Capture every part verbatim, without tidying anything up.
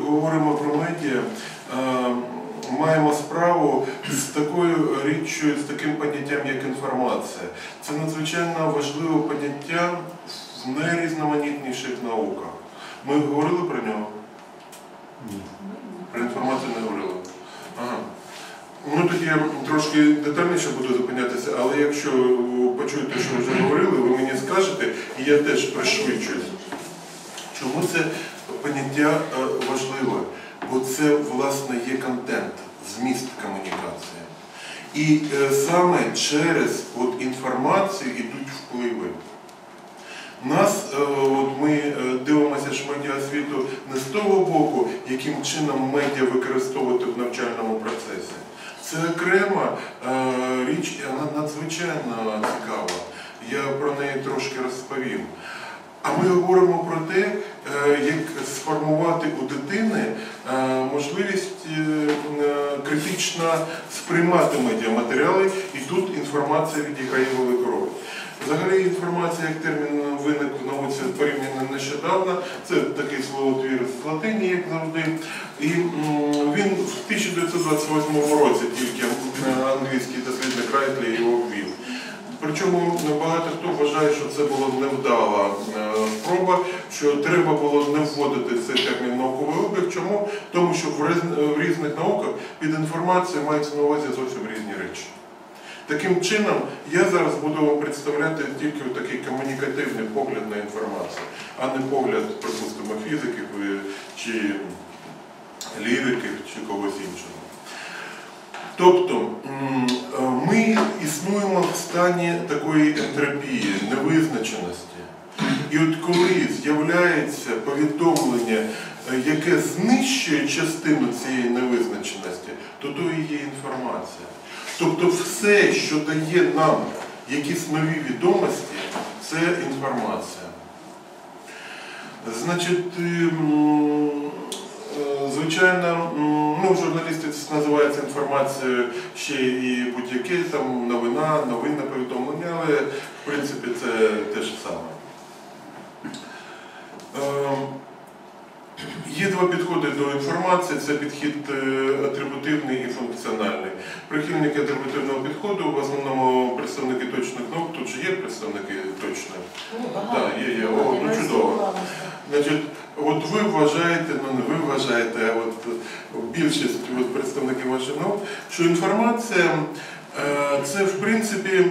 говоримо про медіа, маємо справу з такою річчю, з таким поняттям, як інформація. Це надзвичайно важливе поняття в найрізноманітніших науках. Ми говорили про нього? Ні. Про інформацію не говорили? Ага. Ну, тоді я трошки детальніше буду зупинятися, але якщо почуєте, що вже говорили, ви мені скажете, і я теж пришвидшуюсь. Чому це поняття важливе? Бо це, власне, є контент, зміст комунікації. І саме через от, інформацію йдуть впливи. Нас, от ми дивимося ж медіаосвіту не з того боку, яким чином медіа використовувати в навчальному процесі. Це окрема річ, і вона надзвичайно цікава. Я про неї трошки розповім. А ми говоримо про те, як сформувати у дитини можливість критично сприймати медіаматеріали, і тут інформація відіграє велику роль. Взагалі інформація як термін виник в науці порівняно нещодавно. Це такий словотвір з латині, як завжди. І він в тисяча дев'ятсот двадцять восьмому році тільки англійський дослідник Райтлі його ввів. Причому багато хто вважає, що це була невдала спроба, що треба було не вводити цей термін в науковий обіг. Чому? Тому що в різних науках під інформацією мається на увазі зовсім різні речі. Таким чином, я зараз буду вам представляти тільки такий комунікативний погляд на інформацію, а не погляд, припустимо, фізиків чи ліриків чи когось іншого. Тобто, ми існуємо в стані такої ентропії, невизначеності. І от коли з'являється повідомлення, яке знищує частину цієї невизначеності, то то і є інформація. Тобто все, що дає нам якісь нові відомості, це інформація. Значить, звичайно, ну, в журналістиці називається інформацією ще і будь-яке, там новина, новинне повідомлення, але в принципі це те ж саме. Є два підходи до інформації, це підхід атрибутивний і функціональний. Прихильники атрибутивного підходу, в основному представники точних наук, тут же є представники точних? Так, є, є. О, ну чудово. Значить, от ви вважаєте, ну не ви вважаєте, а от більшість от представників ваших наук, що інформація це в принципі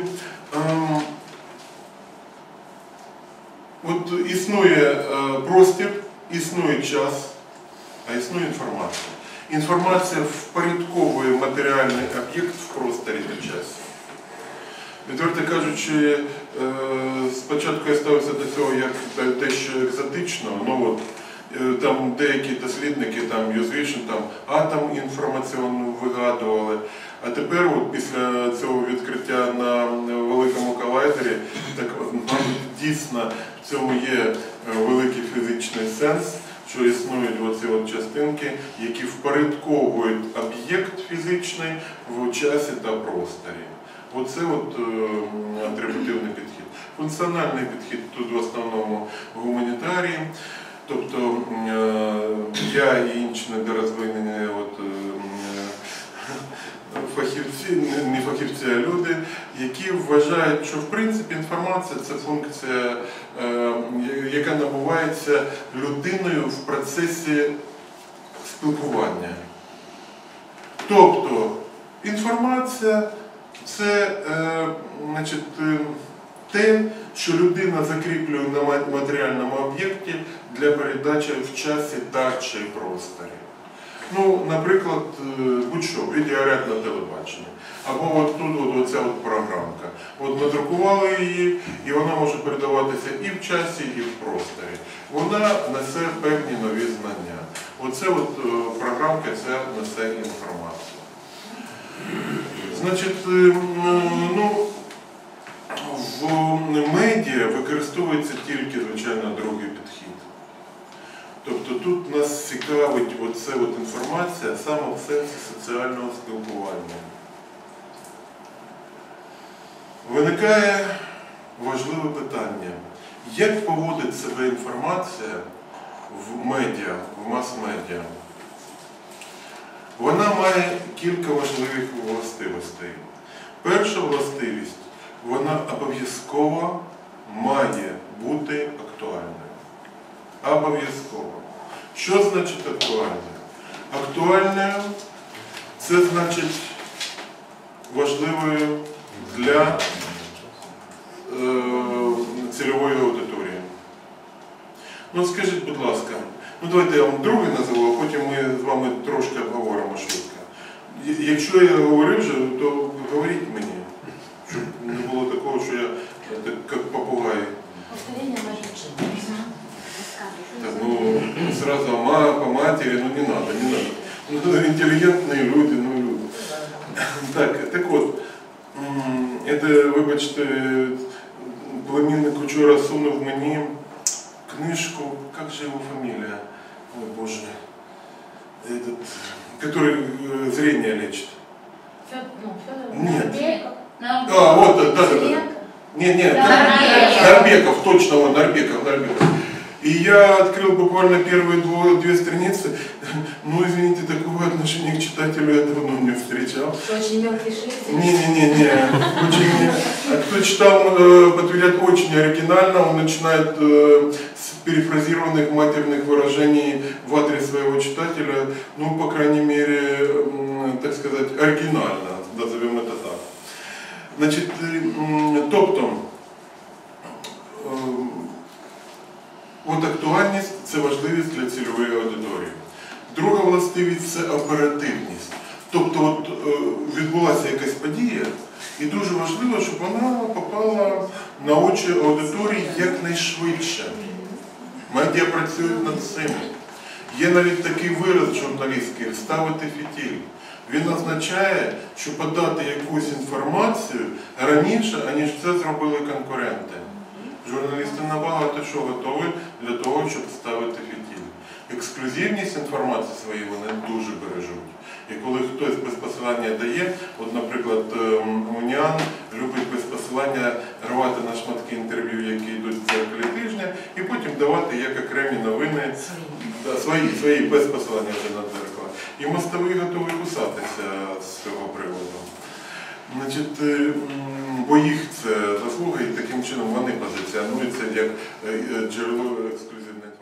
от існує простір, існує час, а існує інформація. Інформація впорядковує матеріальний об'єкт в просторі та часі. Відверто кажучи, спочатку я ставився до цього як дещо екзотично, ну от, там деякі дослідники, там Юзвішин, там атом інформаційно вигадували, а тепер от, після цього відкриття на великому колайдері, так дійсно в цьому є великий фізичний сенс, що існують оці от частинки, які впорядковують об'єкт фізичний в часі та просторі. Оце от е, атрибутивний підхід. Функціональний підхід тут в основному гуманітарії, тобто е, я і інші недорозвинені от, е, фахівці, не фахівці, а люди, які вважають, що в принципі інформація – це функція, е, яка набувається людиною в процесі спілкування. Тобто інформація – це е, значить, те, що людина закріплює на матеріальному об'єкті для передачі в часі та чи просторі. Ну, наприклад, будь-що, відеоряд на телебаченні. Або от тут от, оця от програмка. От надрукували її, і вона може передаватися і в часі, і в просторі. Вона несе певні нові знання. Оце от програмка, це несе інформацію. Значить, ну, в медіа використовується тільки, звичайно, другий підхід. Тобто тут нас цікавить оце от інформація саме в сенсі соціального спілкування. Виникає важливе питання. Як поводить себе інформація в медіа, в мас-медіа? Вона має кілька важливих властивостей. Перша властивість, вона обов'язково має бути актуальною. Обов'язково. Що значить актуальною? Актуальною – це значить важливою для е, цільової аудиторії. Ну скажіть, будь ласка, ну давайте я вам другий назову, а потім ми з вами трошки обговоримо швидко. Якщо я говорив вже, то говоріть мені, щоб не було такого, що я так, як попугай. Повторение может Так, ну, сразу ма, по матери, ну не надо, не надо. Ну, интеллигентные люди, ну люди. Так, так от, это, вибачте, племінник учора сунув мені книжку, как же его фамилия, ой боже, этот, который зрение лечит. Нет. А, вот, да, да, да. Нет, нет, Нарбеков, точно, он, Нарбеков, Нарбеков. И я открыл буквально первые две, две страницы. Ну, извините, такого отношения к читателю я давно не встречал. Очень мелкий шрифт. Не-не-не, очень. А кто читал, подтвердят, очень оригинально. Он начинает с перефразированных матерных выражений в адрес своего читателя. Ну, по крайней мере, так сказать, оригинально, назовем это так. Значит, тобто, от актуальність – це важливість для цільової аудиторії. Друга властивість – це оперативність. Тобто от, відбулася якась подія, і дуже важливо, щоб вона попала на очі аудиторії якнайшвидше. Медіа працюють над цим. Є навіть такий вираз журналістський – вставити фітіль. Він означає, що подати якусь інформацію раніше, аніж це зробили конкуренти. Журналісти набагато що готові для того, щоб ставити фітіль. Ексклюзивність інформації своєї вони дуже бережуть. І коли хтось без посилання дає, от, наприклад, Уніан любить без посилання рвати на шматки інтерв'ю, які йдуть в дзеркалі тижня, і потім давати як окремі новини, да, свої, свої без посилання вже на дзеркало. І мостовий готовий кусатися з цього приводу. Значить, бо їх це заслуга, і таким чином вони позиціонуються як джерело ексклюзивної.